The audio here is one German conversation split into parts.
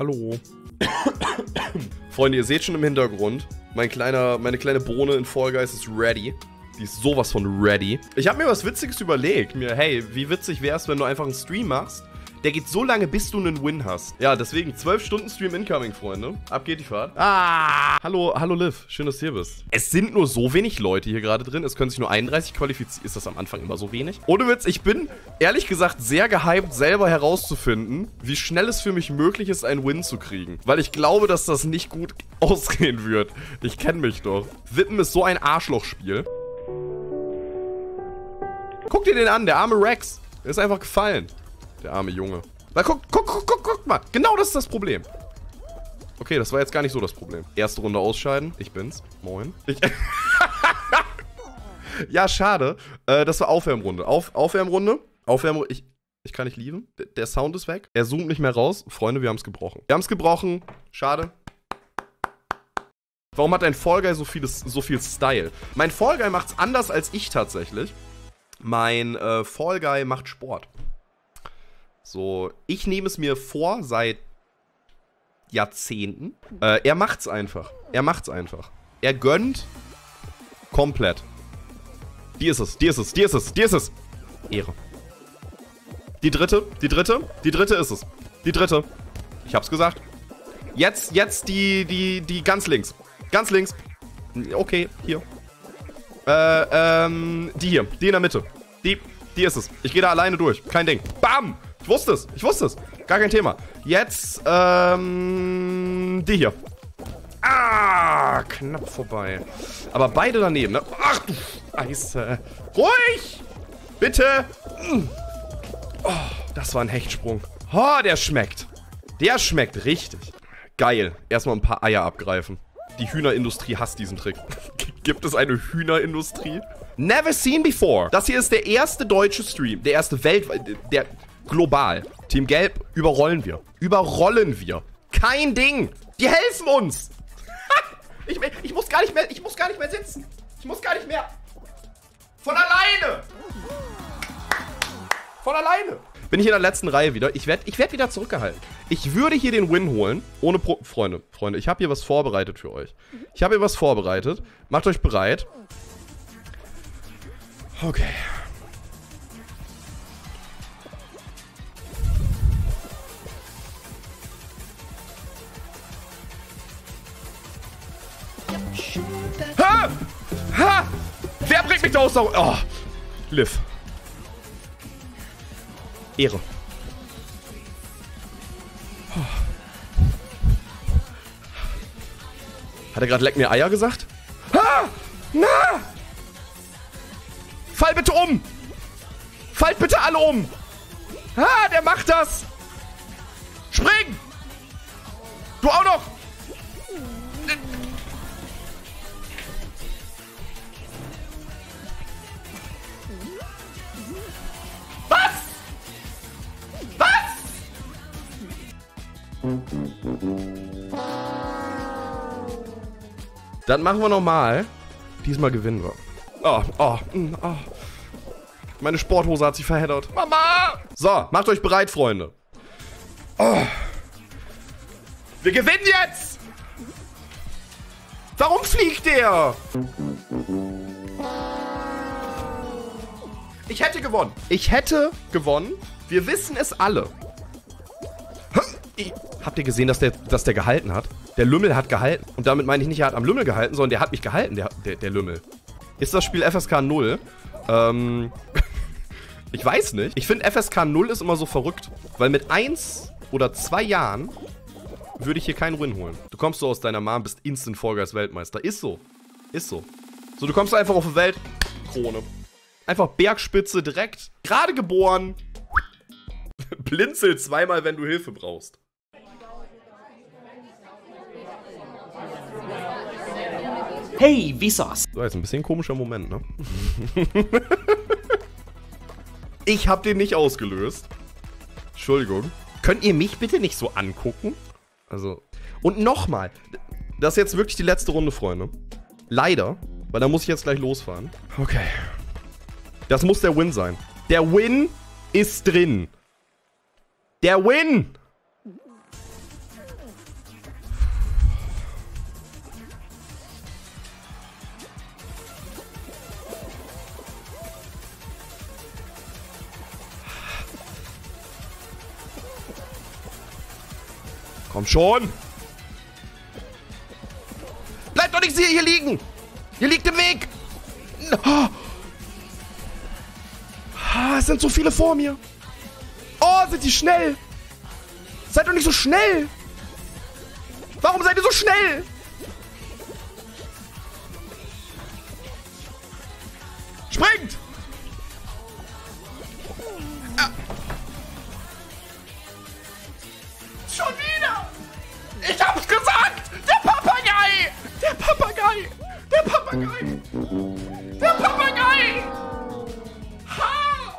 Hallo. Freunde, ihr seht schon im Hintergrund, meine kleine Bohne in Fall Guys ist ready. Die ist sowas von ready. Ich habe mir was Witziges überlegt. Hey, wie witzig wär's, wenn du einfach einen Stream machst? Der geht so lange, bis du einen Win hast. Ja, deswegen 12 Stunden Stream incoming, Freunde. Ab geht die Fahrt. Hallo Liv. Schön, dass du hier bist. Es sind nur so wenig Leute hier gerade drin. Es können sich nur 31 qualifizieren. Ist das am Anfang immer so wenig? Ohne Witz, ich bin ehrlich gesagt sehr gehypt, selber herauszufinden, wie schnell es für mich möglich ist, einen Win zu kriegen. Weil ich glaube, dass das nicht gut ausgehen wird. Ich kenne mich doch. Wippen ist so ein Arschlochspiel. Guck dir den an, der arme Rex. Der ist einfach gefallen. Der arme Junge. Weil guck mal. Genau das ist das Problem. Okay, das war jetzt gar nicht so das Problem. Erste Runde ausscheiden. Ich bin's. Moin. Ja, schade. Das war Aufwärmrunde. Aufwärmrunde. Ich kann nicht lieben. Der Sound ist weg. Er zoomt nicht mehr raus. Freunde, wir haben es gebrochen. Wir haben es gebrochen. Schade. Warum hat ein Fall Guy so viel Style? Mein Fall Guy macht's anders als ich tatsächlich. Mein Fall Guy macht Sport. So, ich nehme es mir vor seit Jahrzehnten. Er macht's einfach. Er gönnt komplett. Die ist es. Ehre. Die dritte ist es. Die dritte. Ich hab's gesagt. Jetzt die ganz links. Ganz links. Okay, hier. Die hier. Die in der Mitte. Die ist es. Ich gehe da alleine durch. Kein Ding. Bam! Ich wusste es. Gar kein Thema. Jetzt, die hier. Knapp vorbei. Aber beide daneben, ne? Ach, du Scheiße. Ruhig! Bitte! Oh, das war ein Hechtsprung. Oh, der schmeckt. Der schmeckt richtig. Geil. Erstmal ein paar Eier abgreifen. Die Hühnerindustrie hasst diesen Trick. Gibt es eine Hühnerindustrie? Never seen before. Das hier ist der erste deutsche Stream. Der erste weltweit. Der global. Team Gelb überrollen wir. Kein Ding. Die helfen uns. Ich muss gar nicht mehr sitzen. Ich muss gar nicht mehr. Von alleine. Bin ich in der letzten Reihe wieder. Ich werd wieder zurückgehalten. Ich würde hier den Win holen. Ohne Freunde, ich habe hier was vorbereitet für euch. Macht euch bereit. Okay. Ha! Wer bringt mich da aus? Oh, Liv. Ehre. Hat er gerade leck mir Eier gesagt? Ha! Na! Fall bitte um! Fallt bitte alle um! Ha! Der macht das! Spring! Du auch noch! Dann machen wir nochmal. Diesmal gewinnen wir. Oh. Meine Sporthose hat sich verheddert. Mama! So, macht euch bereit, Freunde. Oh. Wir gewinnen jetzt! Warum fliegt der? Ich hätte gewonnen. Wir wissen es alle. Habt ihr gesehen, dass der gehalten hat? Der Lümmel hat gehalten. Und damit meine ich nicht, er hat am Lümmel gehalten, sondern der hat mich gehalten, der Lümmel. Ist das Spiel FSK 0? Ich weiß nicht. Ich finde FSK 0 ist immer so verrückt. Weil mit 1 oder 2 Jahren würde ich hier keinen Win holen. Du kommst so aus deiner Mom, bist instant Fall Guys Weltmeister. Ist so. So, du kommst einfach auf die Welt. Krone. Einfach Bergspitze direkt. Gerade geboren. Blinzel zweimal, wenn du Hilfe brauchst. Hey, wie sauce? So, jetzt ein bisschen ein komischer Moment, ne? Ich hab den nicht ausgelöst. Entschuldigung. Könnt ihr mich bitte nicht so angucken? Also. Und nochmal. Das ist jetzt wirklich die letzte Runde, Freunde. Leider. Weil da muss ich jetzt gleich losfahren. Okay. Das muss der Win sein. Der Win ist drin. Der Win! Komm schon. Bleib doch nicht hier liegen. Hier liegt im Weg. Oh. Es sind so viele vor mir. Oh, sind die schnell. Seid doch nicht so schnell. Warum seid ihr so schnell? Springt! Ah. Schon wieder! Ich hab's gesagt! Der Papagei! Der Papagei! Der Papagei! Der Papagei! Ha!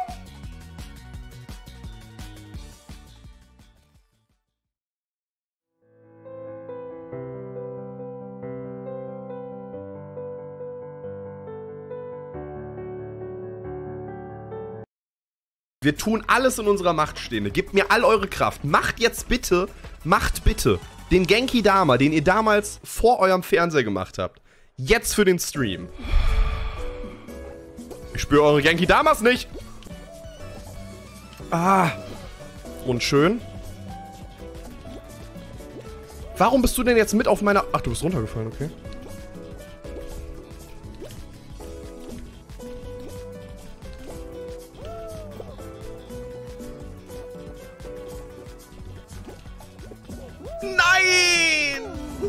Wir tun alles in unserer Macht Stehende. Gebt mir all eure Kraft. Macht bitte den Genki Dama, den ihr damals vor eurem Fernseher gemacht habt. Jetzt für den Stream. Ich spüre eure Genki Damas nicht. Ah. Und schön. Warum bist du denn jetzt mit auf meiner... Ach, du bist runtergefallen, okay. Nein!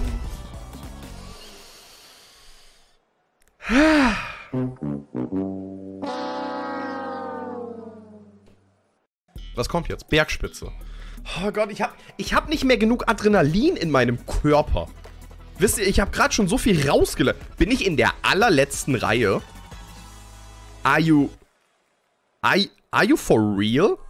Was kommt jetzt? Bergspitze. Oh Gott, ich hab nicht mehr genug Adrenalin in meinem Körper. Wisst ihr, ich habe gerade schon so viel rausgelassen. Bin ich in der allerletzten Reihe? Are you for real?